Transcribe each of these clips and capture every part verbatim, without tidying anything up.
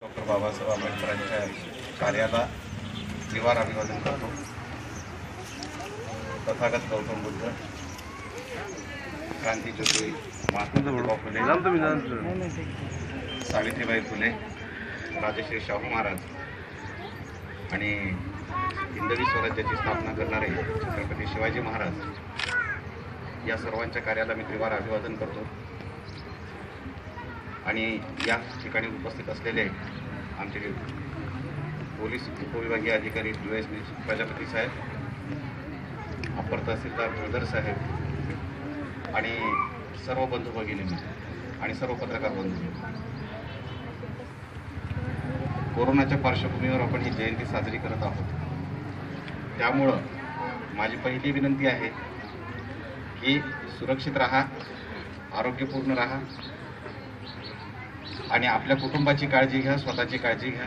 Doctor Babasaheb आंबेडकरांच्या कार्याला निवार अभिवादन करतो। तथागत गौतम बुद्ध, क्रांतीज्योती महात्मा फुले, सावित्रीबाई फुले, राजश्री शाहू महाराज आणि हिंदवी स्वराज्याची स्थापना करणारे छत्रपती शिवाजी महाराज या सर्वांच्या कार्याला मी त्रिवार अभिवादन करतो। आणि या ठिकाणी उपस्थित असलेले आमचे पोलीस उपविभागीय अधिकारी डी एस पी प्रजापती साहेब, अप्पर तहसीलदार जोदर साहेब आणि सर्व बंधू भगिनी आणि सर्व पत्रकार बंधू, कोरोनाच्या पार्श्वभूमीवर आपण ही जयंती साजरी करत आहोत। त्यामुळं माझी पहिली विनंती आहे की सुरक्षित राहा, आरोग्यपूर्ण राहा आणि आपल्या कुटुंबाची काळजी घ्या, स्वतःची काळजी घ्या।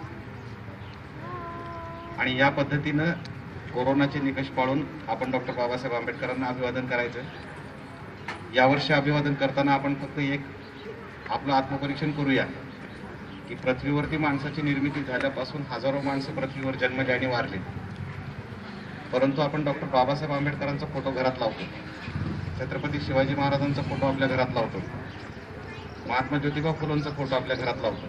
आणि या पद्धतीनं कोरोनाचे निकष पाळून आपण डॉक्टर बाबासाहेब आंबेडकरांना अभिवादन करायचं। यावर्षी अभिवादन करताना आपण फक्त एक आपलं आत्मपरीक्षण करूया की पृथ्वीवरती माणसाची निर्मिती झाल्यापासून हजारो माणसं पृथ्वीवर जन्मले आणि वारले, परंतु आपण डॉक्टर बाबासाहेब आंबेडकरांचा फोटो घरात लावतो, छत्रपती शिवाजी महाराजांचा फोटो आपल्या घरात लावतो, महात्मा ज्योतिबा फुलेंचा फोटो आपल्या घरात लावतो,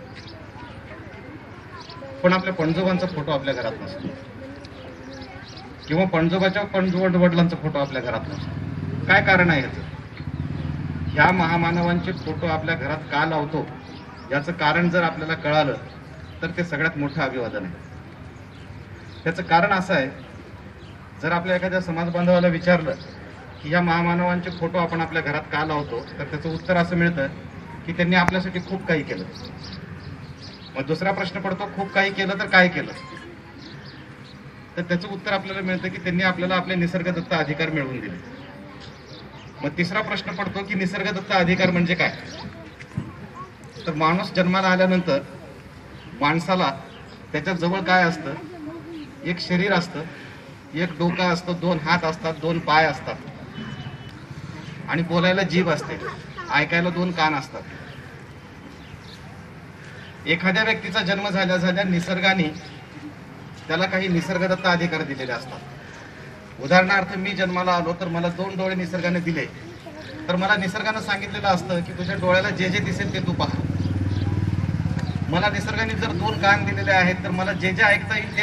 पण आपल्या पणजोबांचा फोटो आपल्या घरात नसतो किंवा पणजोबाच्या पणजोड वडिलांचा फोटो आपल्या घरात नसतो। काय कारण आहे याचं? ह्या महामानवांचे फोटो आपल्या घरात का लावतो याचं कारण जर आपल्याला कळालं तर ते सगळ्यात मोठं अभिवादन आहे। त्याचं कारण असं आहे, जर आपल्या एखाद्या समाज बांधवाला विचारलं की ह्या महामानवांचे फोटो आपण आपल्या घरात का लावतो, तर त्याचं उत्तर असं मिळतं की त्यांनी आपल्यासाठी खूप काही केलं। मग दुसरा प्रश्न पडतो, खूप काही केलं तर काय केलं? तर त्याचं उत्तर आपल्याला मिळतं की त्यांनी आपल्याला आपले निसर्गदत्त अधिकार मिळवून दिले। मग तिसरा प्रश्न पडतो की निसर्गदत्त अधिकार म्हणजे काय? तर माणूस जन्माला आल्यानंतर माणसाला त्याच्या जवळ काय असतं? एक शरीर असतं, एक डोकं असतं, दोन हात असतात, दोन पाय असतात आणि बोलायला जीभ असते, ऐकायला दोन कान असतात। एखाद्या व्यक्तीचा जन्म झाल्या झाल्या निसर्गाने त्याला काही निसर्गदत्त अधिकार दिलेले असतात। उदाहरणार्थ मी जन्माला आलो तर मला दोन डोळे निसर्गाने दिले, तर मला निसर्गाने सांगितलेलं असतं की तुझ्या डोळ्याला जे जे दिसेल ते तू पहा। मला निसर्गाने जर दोन कान दिलेले आहेत तर मला जे जे ऐकता येईल ते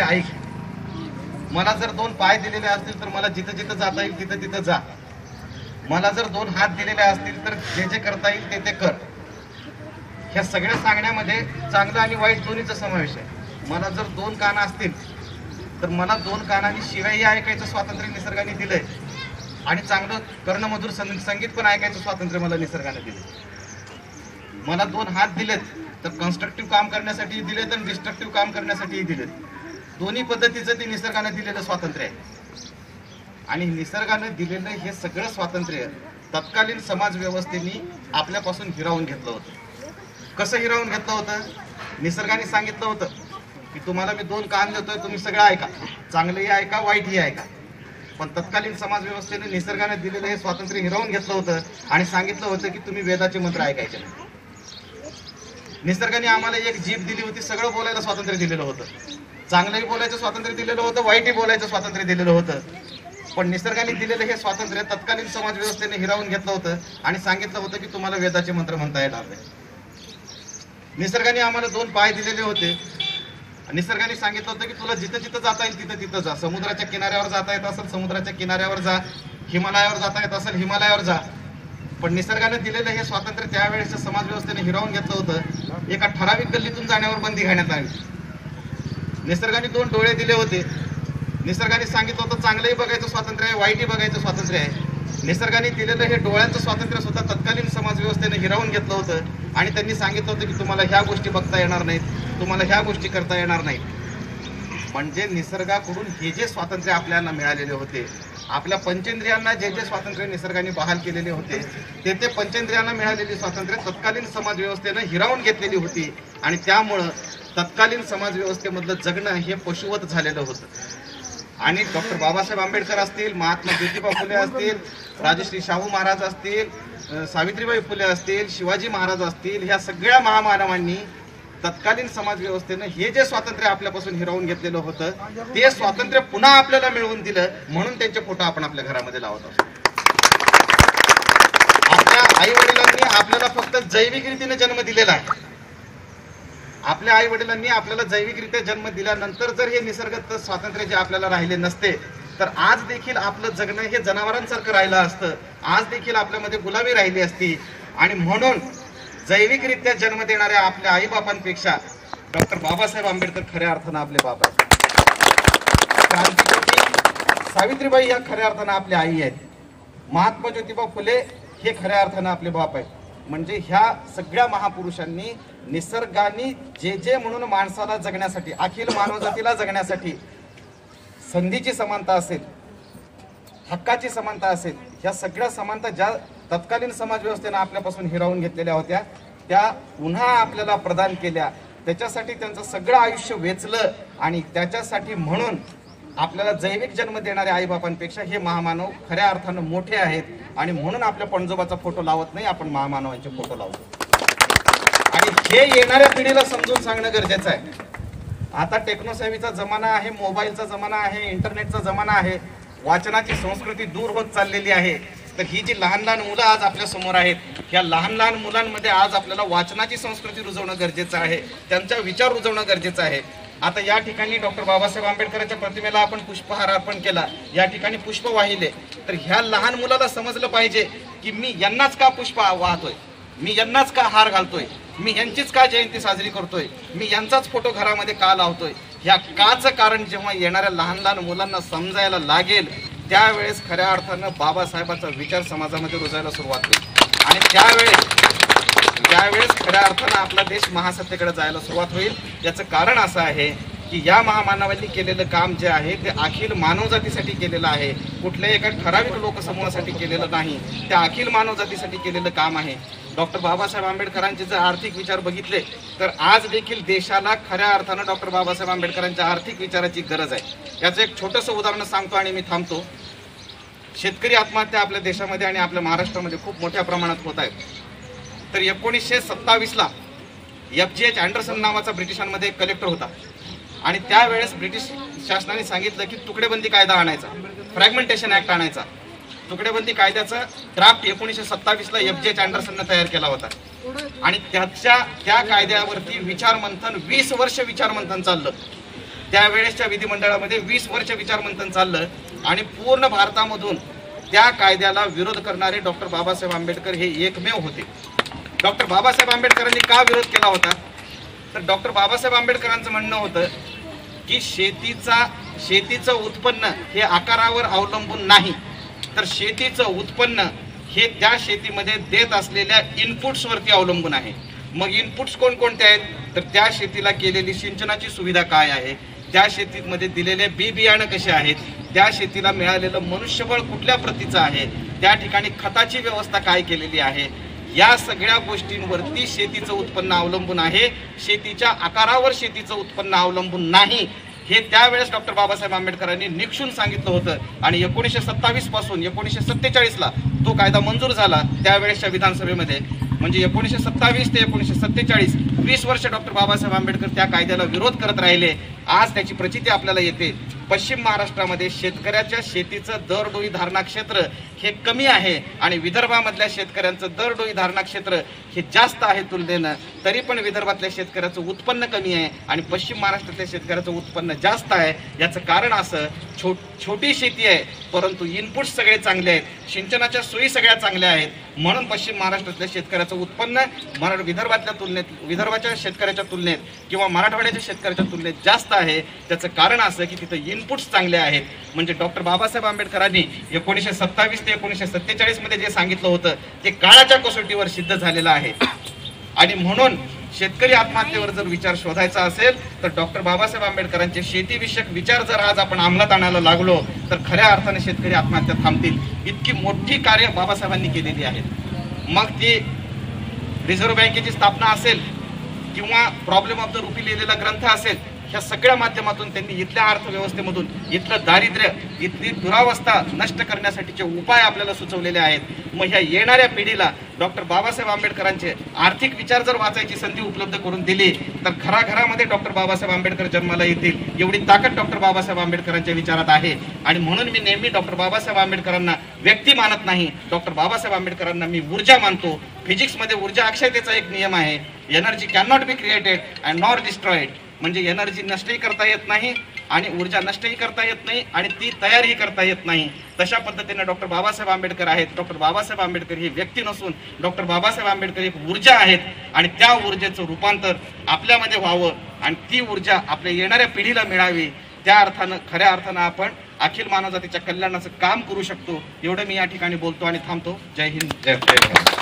ऐक। मला जर दोन पाय दिलेले असतील तर मला जिथं जिथं जाता येईल तिथं तिथं जा। मला जर दोन हात दिलेले असतील तर जे जे करता येईल ते ते कर। ह्या सगळ्या सांगण्यामध्ये चांगलं आणि वाईट दोन्हीचा समावेश आहे। मला जर दोन कान असतील तर मला दोन कानांनी शिवाय ऐकायचं स्वातंत्र्य निसर्गाने दिलंय आणि चांगलं कर्णमधुर संगीत पण ऐकायचं स्वातंत्र्य मला निसर्गाने दिले। मला दोन हात दिलेत तर कन्स्ट्रक्टिव्ह काम करण्यासाठी दिलेत आणि डिस्ट्रक्टिव्ह काम करण्यासाठी दिलेत। दोन्ही पद्धतीचं ते निसर्गाने दिलेलं स्वातंत्र्य आहे आणि निसर्गाने दिलेलं हे सगळं स्वातंत्र्य तत्कालीन समाज व्यवस्थेने आपल्यापासून हिरावून घेतलं होतं। कसं हिरावून घेतलं होतं? निसर्गाने सांगितलं होतं की तुम्हाला मी दोन कान देतोय, तुम्ही सगळं ऐका, चांगलंही ऐका, वाईटही ऐका। पण तत्कालीन समाज व्यवस्थेने निसर्गाने दिलेलं हे स्वातंत्र्य हिरावून घेतलं होतं आणि सांगितलं होतं की तुम्ही वेदाचे मंत्र ऐकायचे नाही। निसर्गाने आम्हाला एक जीभ दिली होती, सगळं बोलायला स्वातंत्र्य दिलेलं होतं, चांगलंही बोलायचं स्वातंत्र्य दिलेलं होतं, वाईटही बोलायचं स्वातंत्र्य दिलेलं होतं। पण निसर्गाने दिलेलं हे स्वातंत्र्य तत्कालीन समाज व्यवस्थेने हिरावून घेतलं होतं आणि सांगितलं होतं की तुम्हाला वेदाचे मंत्र म्हणता येणार नाही। निसर्गाने आम्हाला दोन पाय दिलेले होते, निसर्गाने सांगितलं होतं की तुला जिथं जिथं जाता येईल तिथं तिथं जा। समुद्राच्या किनाऱ्यावर जाता येत असेल समुद्राच्या किनाऱ्यावर जा, हिमालयावर जाता येत असेल हिमालयावर जा। पण निसर्गाने दिलेलं हे स्वातंत्र्य त्यावेळेस समाज व्यवस्थेने हिरावून घेतलं होतं। एका ठराविक गल्लीतून जाण्यावर बंदी घालण्यात आली। निसर्गाने दोन डोळे दिले होते, निसर्गाने सांगितलं होतं चांगलंही बघायचं स्वातंत्र्य आहे, वाईटही बघायचं स्वातंत्र्य आहे। निसर्गाने दिलेलं हे डोळ्यांचं स्वातंत्र्य सुद्धा तत्कालीन समाज व्यवस्थेने हिरावून घेतलं होतं आणि त्यांनी सांगितलं होतं की तुम्हाला ह्या गोष्टी बघता येणार नाहीत, तुम्हाला ह्या गोष्टी करता येणार नाहीत। म्हणजे निसर्गाकडून हे जे स्वातंत्र्य आपल्याला मिळालेले होते, आपल्या पंचेंद्रियांना जे जे स्वातंत्र्य निसर्गाने बहाल केलेले होते, ते ते पंचेंद्रियांना मिळालेली स्वातंत्र्य तत्कालीन समाज व्यवस्थेने हिरावून घेतलेली होती आणि त्यामुळं तत्कालीन समाज व्यवस्थेमधलं जगणं हे पशुवत झालेलं होतं। आणि डॉक्टर बाबासाहेब आंबेडकर असतील, महात्मा ज्योतिबा फुले असतील, राजश्री शाहू महाराज असतील, सावित्रीबाई फुले असतील, शिवाजी महाराज असतील, ह्या सगळ्या महामानवांनी तत्कालीन समाज व्यवस्थेनं हे जे स्वातंत्र्य आपल्यापासून हिरावून घेतलेलं होतं ते स्वातंत्र्य पुन्हा आपल्याला मिळवून दिलं, म्हणून त्यांचे फोटो आपण आपल्या घरामध्ये लावत आहोत. आपल्या आई वडिलांनी आपल्याला फक्त जैविकरीतीने जन्म दिलेला आहे. आपल्या आई वडिलांनी आपल्याला जैविकरित्या जन्म दिल्यानंतर जर हे निसर्गदत्त स्वातंत्र्य जे आपल्याला राहिले नसते तर आज देखील आपलं जगणं हे जनावरांसारखं राहिलं असतं. आज देखील आपल्यामध्ये गुलामी राहिली असती. आणि म्हणून जैविकरित्या जन्म देणाऱ्या आपल्या आईबापांपेक्षा डॉक्टर बाबासाहेब आंबेडकर खऱ्या अर्थानं आपले बाप आहेत. क्रांतिज्योती सावित्रीबाई या खऱ्या अर्थानं आपल्या आई आहेत. महात्मा ज्योतिबा फुले हे खऱ्या अर्थानं आपले बाप आहेत. म्हणजे ह्या सगळ्या महापुरुषांनी निसर्गाने जे जे म्हणून माणसाला जगण्यासाठी, अखिल मानवजातीला जगण्यासाठी संधीची समानता असेल, हक्काची समानता असेल, ह्या सगळ्या समानता ज्या तत्कालीन समाज व्यवस्थेनं आपल्यापासून हिरावून घेतलेल्या होत्या त्या पुन्हा आपल्याला प्रदान केल्या. त्याच्यासाठी त्यांचं सगळं आयुष्य वेचलं आणि त्याच्यासाठी म्हणून आपल्याला जैविक जन्म देणाऱ्या आईबापांपेक्षा हे महामानव खऱ्या अर्थानं मोठे आहेत. आणि म्हणून आपल्या पणजोबाचा फोटो लावत नाही, आपण महामानवांचे फोटो लावतो. आणि हे येणाऱ्या पिढीला समजून सांगणं गरजेचं आहे. आता टेक्नोसेव्हीचा जमाना आहे, मोबाईलचा जमाना आहे, इंटरनेटचा जमाना आहे, वाचनाची संस्कृती दूर होत चाललेली आहे. तर ही जी लहान लहान मुलं आज आपल्या समोर आहेत, ह्या लहान लहान मुलांमध्ये आज आपल्याला वाचनाची संस्कृती रुजवणं गरजेचं आहे, त्यांचा विचार रुजवणं गरजेचं आहे. आता या ठिकाणी डॉक्टर बाबासाहेब आंबेडकरांच्या प्रतिमेला आपण पुष्पहार अर्पण केला, या ठिकाणी पुष्प वाहिले. तर ह्या लहान मुलाला समजलं पाहिजे की मी यांनाच का पुष्प वाहतोय, मी यांनाच का हार घालतोय, मी यांचीच का जयंती साजरी करतोय, मी यांचाच फोटो घरामध्ये का लावतोय. ह्या काचं कारण जेव्हा येणाऱ्या लहान लहान मुलांना समजायला लागेल त्यावेळेस खऱ्या अर्थानं बाबासाहेबांचा विचार समाजामध्ये रुजायला सुरुवात होईल. आणि त्यावेळेस त्यावेळेस खऱ्या अर्थानं आपला देश महासत्तेकडे जायला सुरुवात होईल. याचं कारण असं आहे की या महामानवांनी केलेलं काम जे आहे ते अखिल मानवजातीसाठी केलेलं आहे, कुठल्याही एका ठराविक लोकसमूहासाठी केलेलं नाही, त्या अखिल मानवजातीसाठी केलेलं काम आहे. डॉक्टर बाबासाहेब आंबेडकरांचे जर आर्थिक विचार बघितले तर आज देखील देशाला खऱ्या अर्थानं डॉक्टर बाबासाहेब आंबेडकरांच्या आर्थिक विचाराची गरज आहे. याचं एक छोटंसं उदाहरण सांगतो आणि मी थांबतो. शेतकरी आत्महत्या आपल्या देशामध्ये आणि आपल्या महाराष्ट्रामध्ये खूप मोठ्या प्रमाणात होत आहेत. तर एकोणीसशे सत्तावीसला एफ जी एच अँडरसन नावाचा ब्रिटिशांमध्ये एक कलेक्टर होता आणि त्यावेळेस ब्रिटिश शासनाने सांगितलं की तुकडेबंदी कायदा आणायचा, फ्रॅगमेंटेशन ऍक्ट आणायचा. तुकडेबंदी कायद्याचा ड्राफ्ट एकोणीसशे सत्तावीसला एफ जी एच अँडरसननं तयार केला होता आणि त्याच्या त्या कायद्यावरती विचारमंथन वीस वर्ष विचारमंथन चाललं. त्यावेळेसच्या विधिमंडळामध्ये वीस वर्ष विचारमंथन चाललं आणि पूर्ण भारतामधून त्या कायद्याला विरोध करणारे डॉक्टर बाबासाहेब आंबेडकर हे एकमेव होते. डॉक्टर बाबासाहेब आंबेडकरांनी का विरोध केला होता तर डॉक्टर बाबासाहेब आंबेडकरांचं म्हणणं होतं की शेतीचा शेतीचं उत्पन्न हे आकारावर अवलंबून नाही, तर शेतीचं उत्पन्न हे त्या शेतीमध्ये देत असलेल्या इनपुट्सवरती अवलंबून आहे. मग इनपुट्स कोणकोणते आहेत तर त्या शेतीला केलेली सिंचनाची सुविधा काय आहे, त्या शेतीमध्ये दिलेले बी बियाणं कसे आहेत, त्या शेतीला मिळालेलं मनुष्यबळ कुठल्या प्रतीचं आहे, त्या ठिकाणी खताची व्यवस्था काय केलेली आहे, या सगळ्या गोष्टींवरती शेतीचं उत्पन्न अवलंबून आहे. शेतीच्या आकारावर शेतीचं उत्पन्न अवलंबून नाही हे त्यावेळेस डॉक्टर बाबासाहेब आंबेडकरांनी निक्षून सांगितलं होतं. आणि एकोणीसशे सत्तावीस पासून एकोणीसशे सत्तेचाळीसला तो कायदा मंजूर झाला त्यावेळेसच्या विधानसभेमध्ये. म्हणजे एकोणीसशे सत्तावीस ते एकोणीसशे सत्तेचाळीस वीस वर्ष डॉक्टर बाबासाहेब आंबेडकर त्या कायद्याला विरोध करत राहिले. आज त्याची प्रचिती आपल्याला येते. पश्चिम महाराष्ट्रामध्ये शेतकऱ्याच्या शेतीचं दरडोई धारणा क्षेत्र हे कमी आहे आणि विदर्भामधल्या शेतकऱ्यांचं दरडोई धारणा क्षेत्र हे जास्त आहे तुलनेनं. तरी पण विदर्भातल्या शेतकऱ्याचं उत्पन्न कमी आहे आणि पश्चिम महाराष्ट्रातल्या शेतकऱ्याचं उत्पन्न जास्त आहे. याचं कारण असं छो छोटी शेती आहे परंतु इनपुट्स सगळे चांगले आहेत, सिंचनाच्या सोयी सगळ्या चांगल्या आहेत, म्हणून पश्चिम महाराष्ट्रातल्या शेतकऱ्याचं उत्पन्न मरा विदर्भातल्या तुलनेत विदर्भाच्या शेतकऱ्याच्या तुलनेत किंवा मराठवाड्याच्या शेतकऱ्याच्या तुलनेत जास्त आहे. त्याचं कारण असं की तिथं इनपुट्स चांगले आहेत. म्हणजे डॉक्टर बाबासाहेब आंबेडकरांनी एकोणीसशे सत्तावीस ते एकोणीसशे सत्तेचाळीस मध्ये जे सांगितलं होतं ते काळाच्या कसोटीवर सिद्ध झालेलं आहे. आणि म्हणून शेतकरी आत्महत्येवर जर विचार शोधायचा असेल तर डॉक्टर बाबासाहेब आंबेडकरांचे शेतीविषयक विचार जर आज आपण अंमलात आणायला लागलो तर खऱ्या अर्थाने शेतकरी आत्महत्या थांबतील. इतकी मोठी कार्य बाबासाहेबांनी केलेली आहेत. मग ती रिझर्व्ह बँकेची स्थापना असेल किंवा प्रॉब्लेम ऑफ द रुपी लिहिलेला ग्रंथ असेल, ह्या सगळ्या माध्यमातून त्यांनी इथल्या अर्थव्यवस्थेमधून इथलं दारिद्र्य, इथली दुरावस्था नष्ट करण्यासाठीचे उपाय आपल्याला सुचवलेले आहेत। मग ह्या येणाऱ्या पिढीला डॉक्टर बाबासाहेब आंबेडकरांचे आर्थिक विचार जर वाचायची संधी उपलब्ध करून दिली तर घराघरामध्ये डॉक्टर बाबासाहेब आंबेडकर जन्माला येतील, एवढी ताकद डॉक्टर बाबासाहेब आंबेडकरांच्या विचारात आहे। आणि म्हणून मी नेहमी डॉक्टर बाबासाहेब आंबेडकरांना व्यक्ती मानत नाही, डॉक्टर बाबासाहेब आंबेडकरांना मी ऊर्जा मानतो। फिजिक्समध्ये ऊर्जा अक्षयतेचा एक नियम आहे, energy can not be created and nor destroyed, म्हणजे एनर्जी नष्टही करता येत नाही आणि ऊर्जा नष्टही करता येत नाही आणि ती तयारही करता येत नाही। तशा पद्धतीने डॉक्टर बाबासाहेब आंबेडकर आहेत। डॉक्टर बाबासाहेब आंबेडकर ही व्यक्ती नसून डॉक्टर बाबासाहेब आंबेडकर एक ऊर्जा आहेत आणि त्या ऊर्जेचं रूपांतर आपल्यामध्ये व्हावं आणि ती ऊर्जा आपल्या येणाऱ्या पिढीला मिळावी, त्या अर्थानं खऱ्या अर्थानं आपण अखिल मानवजातीच्या कल्याणाचं काम करू शकतो। एवढं मी या ठिकाणी बोलतो आणि थांबतो। जय हिंद, जय जय भारत।